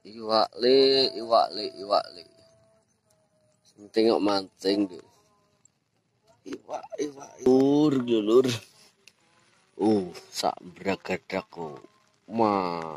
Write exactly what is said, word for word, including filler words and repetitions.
Iwak le, iwak le, iwak le. Tengok mancing tuh. Iwak, iwak, lur, lur. Uh, sak bragadak kok. Ma.